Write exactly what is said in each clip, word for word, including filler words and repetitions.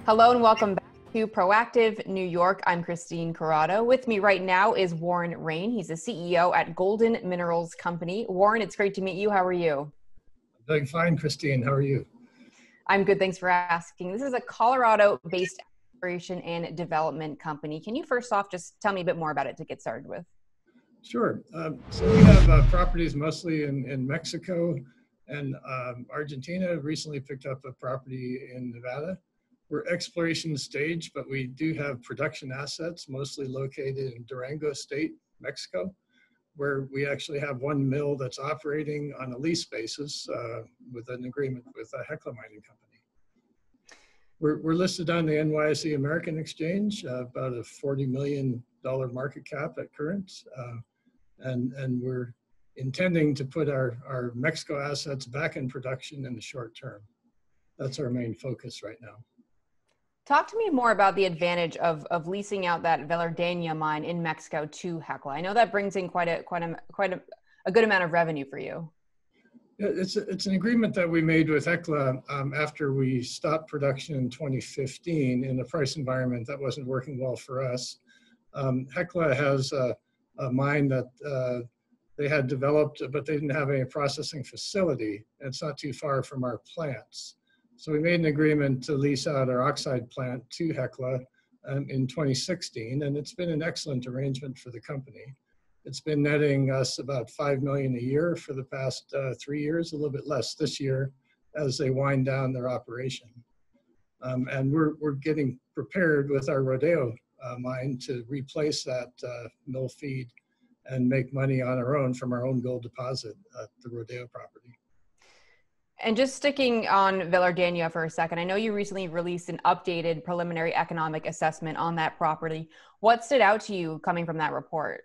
Hello and welcome back to Proactive New York. I'm Christine Corrado. With me right now is Warren Rehn. He's the C E O at Golden Minerals Company. Warren, it's great to meet you. How are you? I'm doing fine, Christine. How are you? I'm good. Thanks for asking. This is a Colorado-based exploration and development company. Can you first off just tell me a bit more about it to get started with? Sure. Um, so we have uh, properties mostly in, in Mexico and um, Argentina. Recently picked up a property in Nevada. We're exploration stage, but we do have production assets mostly located in Durango State, Mexico, where we actually have one mill that's operating on a lease basis uh, with an agreement with a Hecla Mining Company. We're, we're listed on the N Y S E American exchange, uh, about a forty million dollar market cap at current. Uh, and, and we're intending to put our, our Mexico assets back in production in the short term. That's our main focus right now. Talk to me more about the advantage of, of leasing out that Velardeña mine in Mexico to Hecla. I know that brings in quite a quite a quite a, a good amount of revenue for you. It's it's an agreement that we made with Hecla um, after we stopped production in twenty fifteen in a price environment that wasn't working well for us. Um, Hecla has a, a mine that uh, they had developed, but they didn't have any processing facility. It's not too far from our plants. So we made an agreement to lease out our oxide plant to Hecla um, in twenty sixteen, and it's been an excellent arrangement for the company. It's been netting us about five million dollars a year for the past uh, three years, a little bit less this year as they wind down their operation. Um, and we're, we're getting prepared with our Rodeo uh, mine to replace that uh, mill feed and make money on our own from our own gold deposit at the Rodeo property. And just sticking on Velardeña for a second, I know you recently released an updated preliminary economic assessment on that property. What stood out to you coming from that report?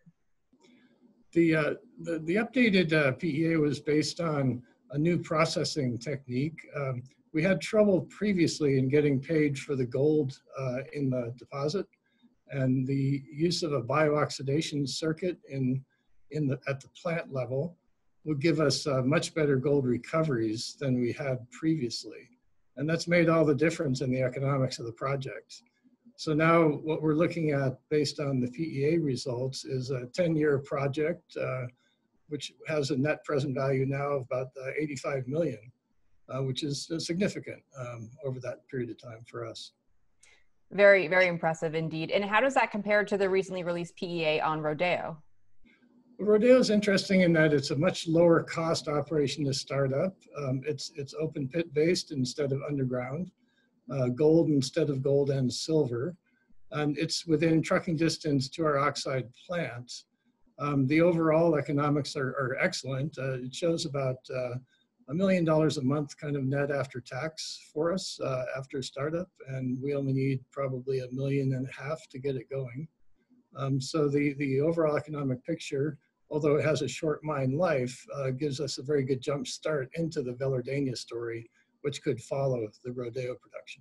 The, uh, the, the updated uh, P E A was based on a new processing technique. Um, we had trouble previously in getting paid for the gold uh, in the deposit, and the use of a biooxidation circuit in, in the, at the plant level would give us uh, much better gold recoveries than we had previously. And that's made all the difference in the economics of the project. So now what we're looking at based on the P E A results is a ten year project, uh, which has a net present value now of about uh, eighty-five million, uh, which is uh, significant um, over that period of time for us. Very, very impressive indeed. And how does that compare to the recently released P E A on Rodeo? Rodeo is interesting in that it's a much lower cost operation to start up. Um, it's, it's open pit based instead of underground, uh, gold instead of gold and silver. And it's within trucking distance to our oxide plant. Um, the overall economics are, are excellent. Uh, it shows about uh, a million dollars a month kind of net after tax for us uh, after startup. And we only need probably a million and a half to get it going. Um, so the, the overall economic picture, although it has a short mine life, uh, gives us a very good jump start into the Velardeña story, which could follow the Rodeo production.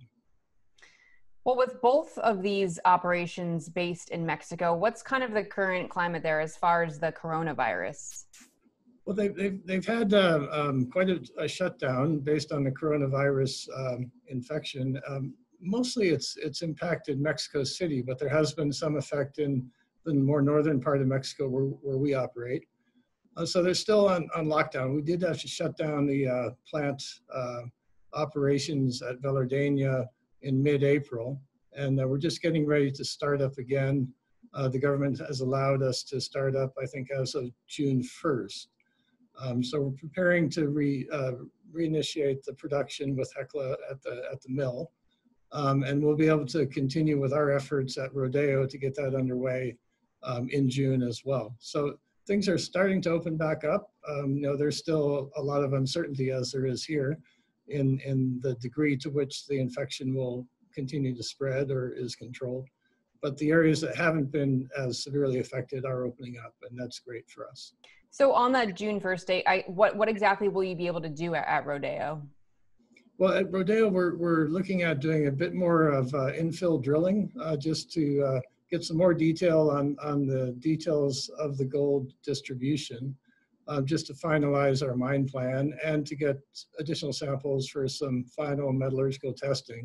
Well, with both of these operations based in Mexico, what's kind of the current climate there as far as the coronavirus? Well, they've, they've, they've had uh, um, quite a, a shutdown based on the coronavirus um, infection. Um, Mostly it's, it's impacted Mexico City, but there has been some effect in the more northern part of Mexico where, where we operate. Uh, so they're still on, on lockdown. We did have to shut down the uh, plant uh, operations at Velardeña in mid-April, and uh, we're just getting ready to start up again. Uh, the government has allowed us to start up, I think, as of June first. Um, so we're preparing to re, uh, reinitiate the production with Hecla at the, at the mill. Um, and we'll be able to continue with our efforts at Rodeo to get that underway um, in June as well. So things are starting to open back up. Um, you know, there's still a lot of uncertainty, as there is here, in, in the degree to which the infection will continue to spread or is controlled. But the areas that haven't been as severely affected are opening up, and that's great for us. So on that June first date, I, what, what exactly will you be able to do at, at Rodeo? Well, at Rodeo, we're, we're looking at doing a bit more of uh, infill drilling uh, just to uh, get some more detail on, on the details of the gold distribution, uh, just to finalize our mine plan and to get additional samples for some final metallurgical testing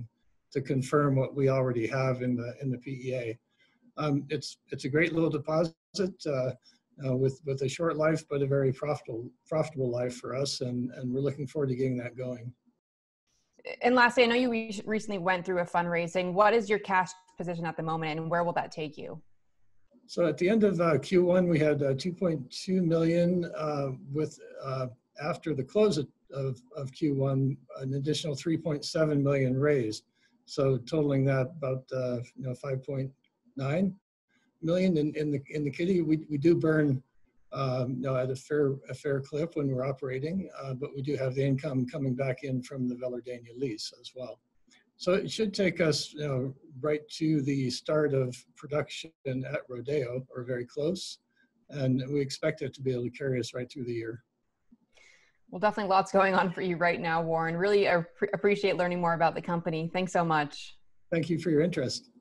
to confirm what we already have in the in the P E A. Um, it's it's a great little deposit uh, uh, with with a short life, but a very profitable profitable life for us, and and we're looking forward to getting that going. And lastly, I know you re- recently went through a fundraising. What is your cash position at the moment, and where will that take you? So at the end of uh, Q one, we had uh, two point two million uh, with uh, after the close of, of, of Q one, an additional three point seven million raised. So totaling that about uh, you know five point nine million in, in the in the kitty. We we do burn um, you know at a fair a fair clip when we're operating, uh, but we do have the income coming back in from the Velardeña lease as well. So it should take us you know, right to the start of production at Rodeo, or very close, and we expect it to be able to carry us right through the year. Well, definitely lots going on for you right now, Warren. Really ap- appreciate learning more about the company. Thanks so much. Thank you for your interest.